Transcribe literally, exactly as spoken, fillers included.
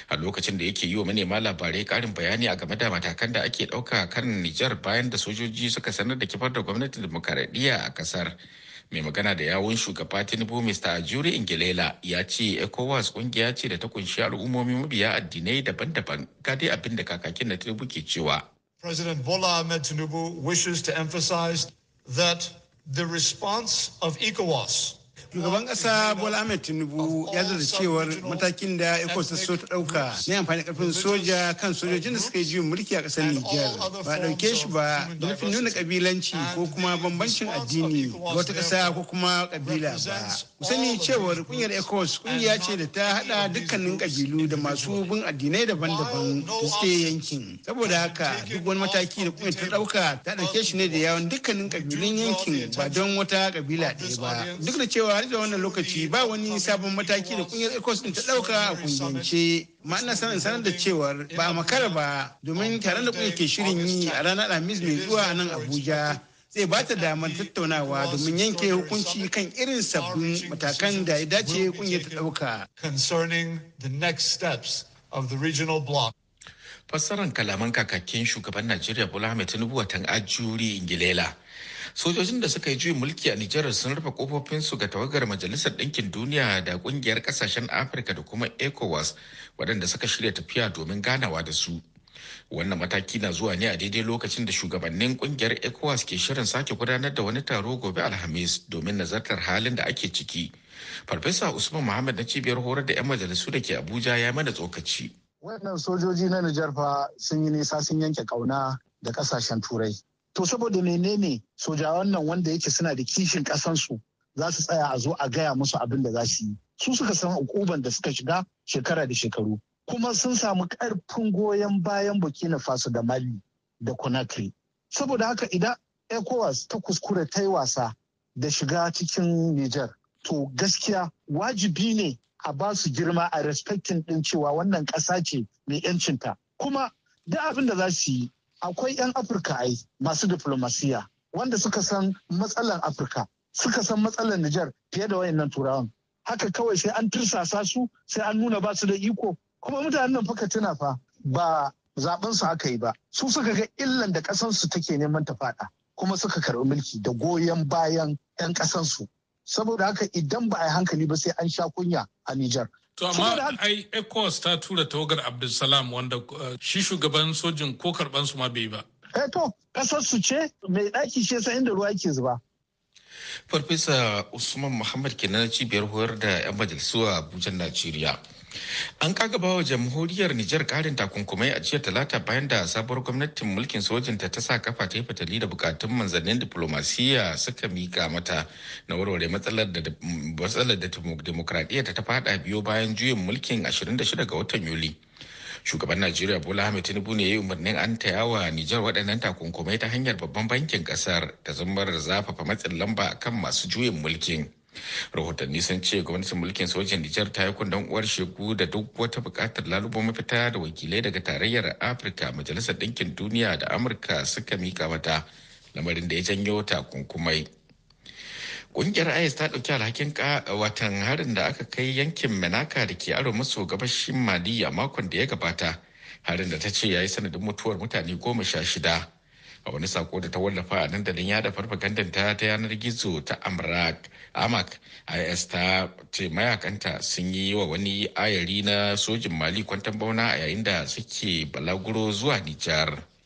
A lokacin da yake yi wa manema labarai karin bayani a game da matakan da ake ɗauka kan Niger bayan da sojoji suka sanar da kifar da gwamnatin demokaradiyya a kasar. Mai magana da yawun shugaba Tinubu Mister Ajuri Ingilela ya ce ECOWAS kungiya ce da ta kunshi al'ummomi mabiya addinai daban-daban. Ga dai abin da kakakin na Tinubu ke cewa. President Bola Ahmed Tinubu wishes to emphasize that the response of ECOWAS. Shugaban ƙasa Bola Ahmed Tinubu ya zata cewar matakin da ECOWAS ta so ta ɗauka na amfani ƙarfin soja kan sojojin da suka yi juyin mulki a ƙasar Niger ba ɗauke shi ba da nufin nuna ƙabilanci ko kuma bambancin addini ga wata ƙasa ko kuma ƙabila ba. Ku sani cewar ƙungiyar ECOWAS ƙungiya ce da ta haɗa dukkanin ƙabilu da masu bin addinai daban-daban da suke yankin. Saboda haka duk wani mataki da ƙungiyar ta ɗauka ta ɗauke shi ne da yawan dukkanin ƙabilun yankin ba don wata ƙabila ɗaya ba. Duk da cewa har da wannan lokaci ba wani sabon mataki da kungiyar ECOWAS ta dauka a kungiyance, ma ina sanin sanar da cewar ba a makara ba domin taron da kungiyar ke shirin yi a ranar Alhamis mai zuwa a nan Abuja zai ba ta damar tattaunawa domin yanke hukunci kan irin sabbin matakan da ya dace kungiyar ta dauka. Concerning the next steps of the regional bloc. Fassarar kalaman kakakin shugaban Najeriya Bola Ahmed Tinubu watan Ajuri Ingilela. Sojojin da suka yi juyin mulki a Nijar sun rufe kofofinsu ga tawagar Majalisar Ɗinkin Duniya da ƙungiyar ƙasashen Afirka da kuma ECOWAS waɗanda suka shirya tafiya domin ganawa da su. Wannan mataki na zuwa ne a daidai lokacin da shugabannin ƙungiyar ECOWAS ke shirin sake gudanar da wani taro gobe Alhamis domin nazartar halin da ake ciki. Farfesa Usman Muhammad na cibiyar horar da 'yan majalisu da ke Abuja ya mana tsokaci. Wannan sojoji na Nijar fa sun yi nisa sun yanke kauna da ƙasashen Turai. To saboda menene sojawan nan wanda yake suna da kishin kasansu za su tsaya a zo a gaya musu abin da za su yi. Su suka san ukuban da suka shiga shekara da shekaru. Kuma sun samu karfin goyon bayan Burkina Faso da Mali da Conakry. Saboda haka idan ECOWAS ta kuskure ta yi wasa da shiga cikin Niger, to gaskiya wajibi ne a ba su girma a respecting din cewa wannan ƙasa ce mai 'yancinta. Kuma duk abin da za su yi akwai 'yan Afirka ai masu diplomasiya wanda suka san matsalan Afirka, suka san matsalan Nijar fiye da wayannan turawan. Haka kawai sai an tursasa su, sai an nuna ba su da iko. Kuma mutanen nan faka tuna fa ba zaben su aka yi ba. Su suka ga illan da kasan su take neman ta fada, kuma suka karɓi mulki da goyon bayan 'yan kasan su. Saboda haka idan ba a yi hankali ba sai an sha kunya a Nijar. To amma ai ECOWAS ta tura tawagar Abdulsalam wanda shi shugaban sojin ko karban su ma bai ba. Eh to kasar su ce mai daki ce sai inda ruwa ke zuba. Farfesa Usman Muhammad kenan cibiyar horar da 'yan majalisu a Abuja Najeriya. An kagaba wa jamhuriyar Nijar karin takunkumai a jiya talata bayan da sabuwar gwamnatin mulkin sojinta ta sa kafa ta yi fatali da bukatun manzannin diplomasiya suka mika mata na warware matsalar da matsalar da demokradiyya ta fada biyo bayan juyin mulkin ashirin da shida ga watan Yuli. Shugaban Najeriya Bola Ahmed Tinubu ne ya yi umarnin an tayawa Nijar waɗannan takunkumai ta hanyar babban bankin ƙasar da zumar zafafa matsin lamba kan masu juyin mulkin. Rahotanni sun ce gwamnatin mulkin sojin Nijar ta yi kundin uwar shegu da duk wata buƙatar lalubo mafita da wakilai daga tarayyar Afirka, Majalisar Ɗinkin Duniya da Amurka suka mika mata, lamarin da ya janyo takunkumai. Ƙungiyar I S ta ɗauki alhakin watan harin da aka kai yankin Menaka da ke arewa maso gabashin Mali a makon da ya gabata, harin da ta ce ya yi sanadin mutuwar mutane goma sha shida. A wani sako da ta wallafa a dandalin yada farfagandar ta ta yanar gizo ta Amak, I S ta ce mayakanta sun yi wa wani ayari na sojin Mali kwantan bauna a yayin da suke balaguro zuwa Nijar.